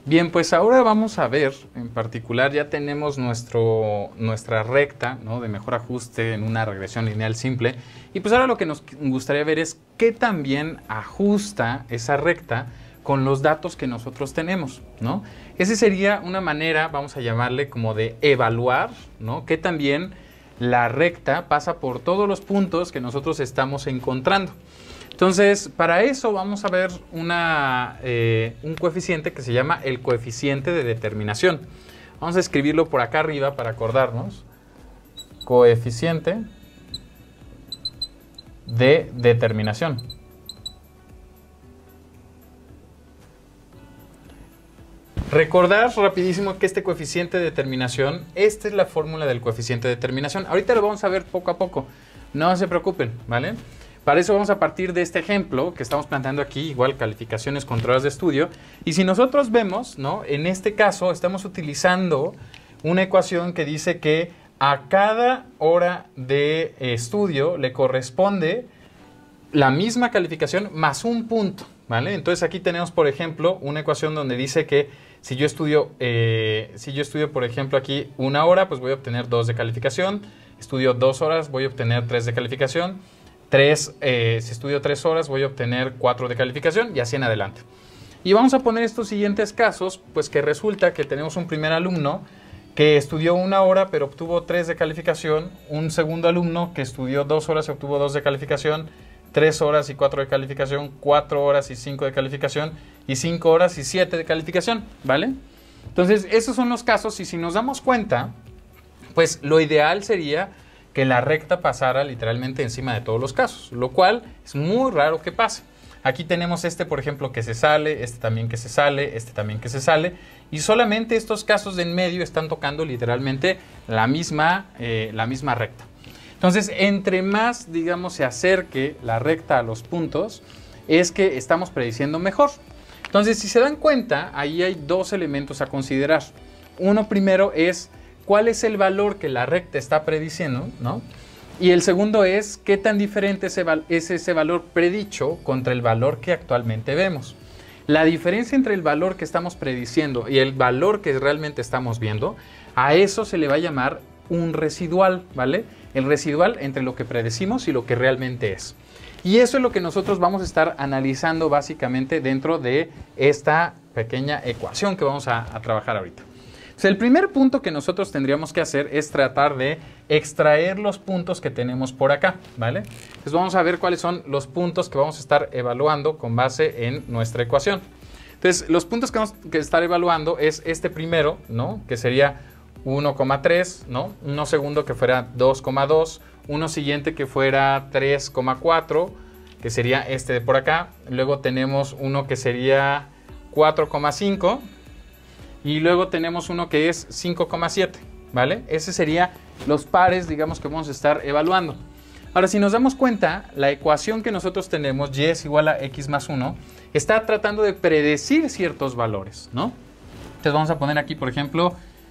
Bien, pues ahora vamos a ver, en particular ya tenemos nuestra recta, ¿no?, de mejor ajuste en una regresión lineal simple. Y pues ahora lo que nos gustaría ver es qué también ajusta esa recta con los datos que nosotros tenemos, ¿no? Esa sería una manera, vamos a llamarle como de evaluar, ¿no?, que también la recta pasa por todos los puntos que nosotros estamos encontrando. Entonces, para eso vamos a ver un coeficiente que se llama el coeficiente de determinación. Vamos a escribirlo por acá arriba para acordarnos. Coeficiente de determinación. Recordar rapidísimo que este coeficiente de determinación, esta es la fórmula del coeficiente de determinación. Ahorita lo vamos a ver poco a poco. No se preocupen, ¿vale? Para eso vamos a partir de este ejemplo que estamos planteando aquí, igual calificaciones controladas de estudio. Y si nosotros vemos, ¿no?, en este caso estamos utilizando una ecuación que dice que a cada hora de estudio le corresponde la misma calificación más un punto, ¿vale? Entonces aquí tenemos, por ejemplo, una ecuación donde dice que si yo estudio, por ejemplo, aquí 1 hora, pues voy a obtener 2 de calificación. Estudio 2 horas, voy a obtener 3 de calificación. Si estudio 3 horas, voy a obtener 4 de calificación y así en adelante. Y vamos a poner estos siguientes casos, pues que resulta que tenemos un primer alumno que estudió 1 hora, pero obtuvo 3 de calificación. Un segundo alumno que estudió 2 horas y obtuvo 2 de calificación. 3 horas y 4 de calificación, 4 horas y 5 de calificación y 5 horas y 7 de calificación, ¿vale? Entonces, esos son los casos y si nos damos cuenta, pues lo ideal sería que la recta pasara literalmente encima de todos los casos, lo cual es muy raro que pase. Aquí tenemos este, por ejemplo, que se sale, este también que se sale, este también que se sale, y solamente estos casos de en medio están tocando literalmente la misma recta. Entonces, entre más, digamos, se acerque la recta a los puntos, es que estamos prediciendo mejor. Entonces, si se dan cuenta, ahí hay dos elementos a considerar. Uno primero es cuál es el valor que la recta está prediciendo, ¿no? Y el segundo es qué tan diferente es ese valor predicho contra el valor que actualmente vemos. La diferencia entre el valor que estamos prediciendo y el valor que realmente estamos viendo, a eso se le va a llamar un residual, ¿vale? El residual entre lo que predecimos y lo que realmente es. Y eso es lo que nosotros vamos a estar analizando básicamente dentro de esta pequeña ecuación que vamos a trabajar ahorita. Entonces, el primer punto que nosotros tendríamos que hacer es tratar de extraer los puntos que tenemos por acá, ¿vale? Entonces vamos a ver cuáles son los puntos que vamos a estar evaluando con base en nuestra ecuación. Entonces, los puntos que vamos a estar evaluando es este primero, ¿no?, que sería 1,3, ¿no? Uno segundo que fuera 2,2, uno siguiente que fuera 3,4, que sería este de por acá. Luego tenemos uno que sería 4,5 y luego tenemos uno que es 5,7, ¿vale? Ese sería los pares, digamos, que vamos a estar evaluando. Ahora, si nos damos cuenta, la ecuación que nosotros tenemos, y es igual a x más 1, está tratando de predecir ciertos valores, ¿no? Entonces vamos a poner aquí, por ejemplo,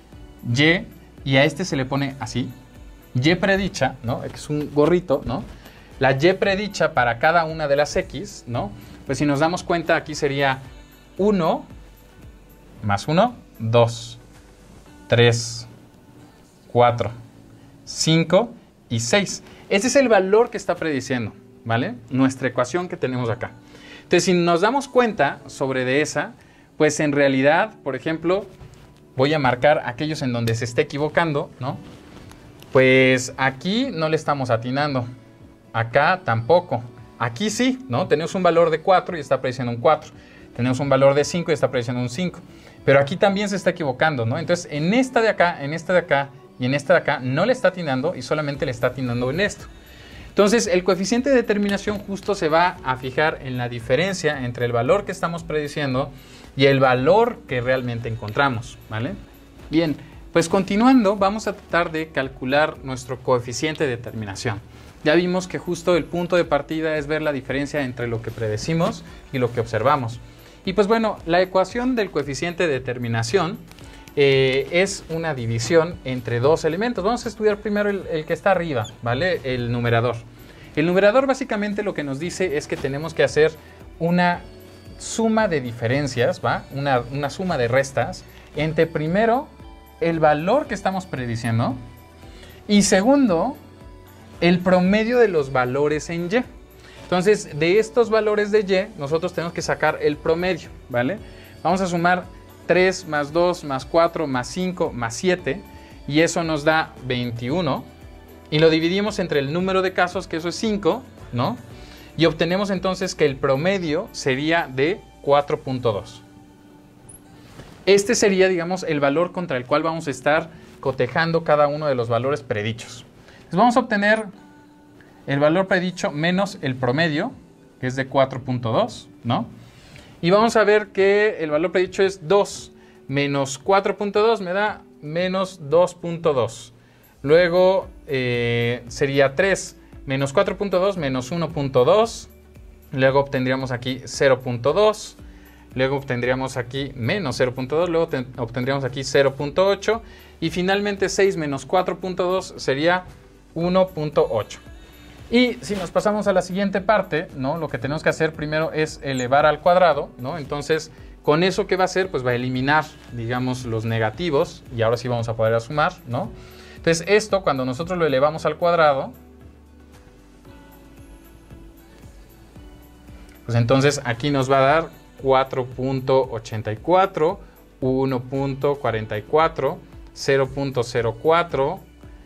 y a este se le pone así, y predicha, ¿no?, que es un gorrito, ¿no? La y predicha para cada una de las x, ¿no? Pues si nos damos cuenta, aquí sería 1 más 1, 2, 3, 4, 5 y 6. Ese es el valor que está prediciendo, ¿vale? Nuestra ecuación que tenemos acá. Entonces, si nos damos cuenta sobre de esa, pues en realidad, por ejemplo, voy a marcar aquellos en donde se esté equivocando, ¿no? Pues aquí no le estamos atinando. Acá tampoco. Aquí sí, ¿no? Tenemos un valor de 4 y está prediciendo un 4. Tenemos un valor de 5 y está prediciendo un 5. Pero aquí también se está equivocando, ¿no? Entonces, en esta de acá, en esta de acá y en esta de acá no le está atinando y solamente le está atinando en esto. Entonces, el coeficiente de determinación justo se va a fijar en la diferencia entre el valor que estamos prediciendo y el valor que realmente encontramos, ¿vale? Bien, pues continuando, vamos a tratar de calcular nuestro coeficiente de determinación. Ya vimos que justo el punto de partida es ver la diferencia entre lo que predecimos y lo que observamos. Y pues bueno, la ecuación del coeficiente de determinación es una división entre dos elementos. Vamos a estudiar primero el que está arriba, ¿vale? El numerador. El numerador básicamente lo que nos dice es que tenemos que hacer una suma de diferencias, ¿va? Una suma de restas entre primero el valor que estamos prediciendo y segundo el promedio de los valores en Y. Entonces, de estos valores de Y, nosotros tenemos que sacar el promedio, ¿vale? Vamos a sumar 3 más 2 más 4 más 5 más 7 y eso nos da 21 y lo dividimos entre el número de casos, que eso es 5, ¿no? Y obtenemos entonces que el promedio sería de 4.2. Este sería, digamos, el valor contra el cual vamos a estar cotejando cada uno de los valores predichos. Entonces vamos a obtener el valor predicho menos el promedio, que es de 4.2, ¿no? Y vamos a ver que el valor predicho es 2 menos 4.2 me da menos 2.2. Luego sería 3 menos 4.2 menos 1.2. Luego obtendríamos aquí 0.2. Luego obtendríamos aquí menos 0.2. Luego obtendríamos aquí 0.8. Y finalmente 6 menos 4.2 sería 1.8. Y si nos pasamos a la siguiente parte, ¿no? Lo que tenemos que hacer primero es elevar al cuadrado, ¿no? Entonces, con eso, ¿qué va a hacer? Pues va a eliminar, digamos, los negativos. Y ahora sí vamos a poder sumar, ¿no? Entonces, esto, cuando nosotros lo elevamos al cuadrado, pues entonces aquí nos va a dar 4.84, 1.44, 0.04,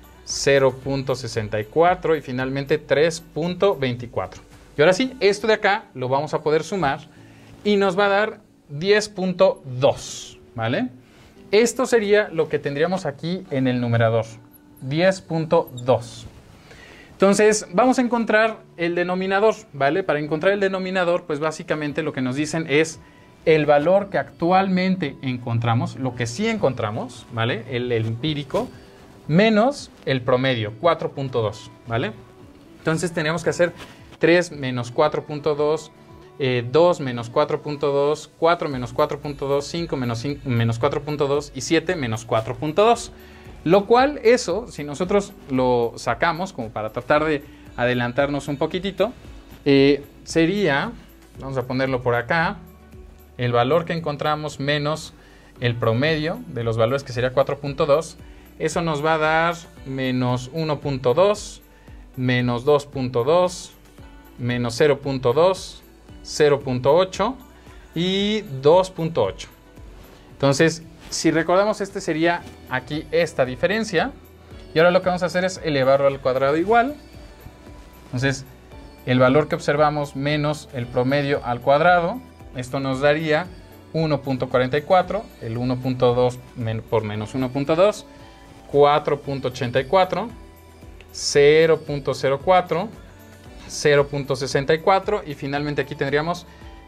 0.64 y finalmente 3.24. Y ahora sí, esto de acá lo vamos a poder sumar y nos va a dar 10.2, ¿vale? Esto sería lo que tendríamos aquí en el numerador, 10.2. Entonces, vamos a encontrar el denominador, ¿vale? Para encontrar el denominador, pues básicamente lo que nos dicen es el valor que actualmente encontramos, lo que sí encontramos, ¿vale? El empírico, menos el promedio, 4.2, ¿vale? Entonces, tenemos que hacer 3 menos 4.2, 2 menos 4.2, 4 menos 4.2, 5 menos 4.2 y 7 menos 4.2. Lo cual, eso, si nosotros lo sacamos, como para tratar de adelantarnos un poquitito, sería, vamos a ponerlo por acá, el valor que encontramos menos el promedio de los valores, que sería 4.2, eso nos va a dar menos 1.2, menos 2.2, menos 0.2, 0.8 y 2.8. Entonces, si recordamos, este sería aquí esta diferencia. Y ahora lo que vamos a hacer es elevarlo al cuadrado igual. Entonces, el valor que observamos menos el promedio al cuadrado, esto nos daría 1.44, el 1.2 por menos 1.2, 4.84, 0.04, 0.64 y finalmente aquí tendríamos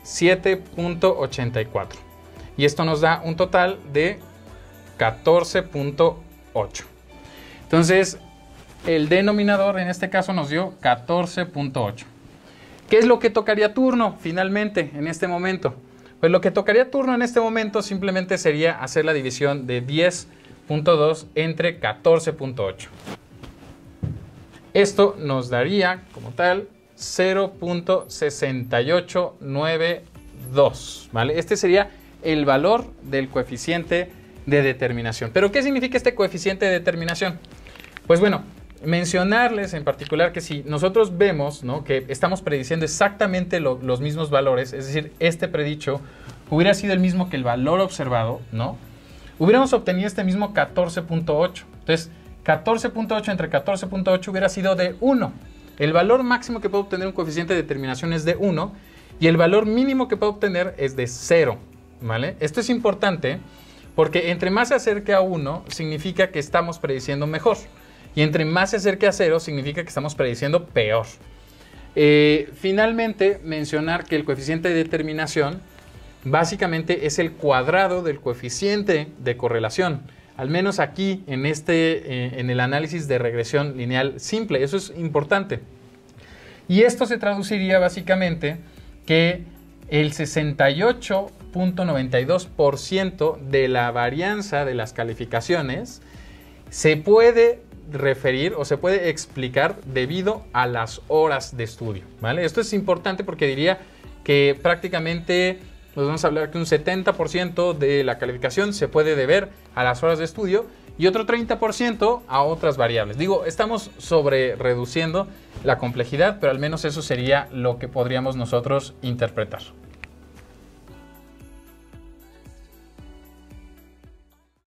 7.84. Y esto nos da un total de 14.8. Entonces, el denominador en este caso nos dio 14.8. ¿Qué es lo que tocaría turno finalmente en este momento? Pues lo que tocaría turno en este momento simplemente sería hacer la división de 10.2 entre 14.8. Esto nos daría como tal 0.6892, ¿vale? Este sería el valor del coeficiente de determinación. ¿Pero qué significa este coeficiente de determinación? Pues bueno, mencionarles en particular que si nosotros vemos, ¿no?, que estamos prediciendo exactamente los mismos valores, es decir, este predicho hubiera sido el mismo que el valor observado, ¿no?, hubiéramos obtenido este mismo 14.8. Entonces, 14.8 entre 14.8 hubiera sido de 1. El valor máximo que puede obtener un coeficiente de determinación es de 1 y el valor mínimo que puede obtener es de 0. ¿Vale? Esto es importante porque entre más se acerque a 1 significa que estamos prediciendo mejor y entre más se acerque a 0 significa que estamos prediciendo peor. Finalmente, mencionar que el coeficiente de determinación básicamente es el cuadrado del coeficiente de correlación, al menos aquí en el análisis de regresión lineal simple. Eso es importante. Y esto se traduciría básicamente que el 68.92% de la varianza de las calificaciones se puede referir o se puede explicar debido a las horas de estudio, ¿vale? Esto es importante porque diría que prácticamente nos vamos a hablar que un 70% de la calificación se puede deber a las horas de estudio y otro 30% a otras variables. Digo, estamos sobre reduciendo la complejidad, pero al menos eso sería lo que podríamos nosotros interpretar.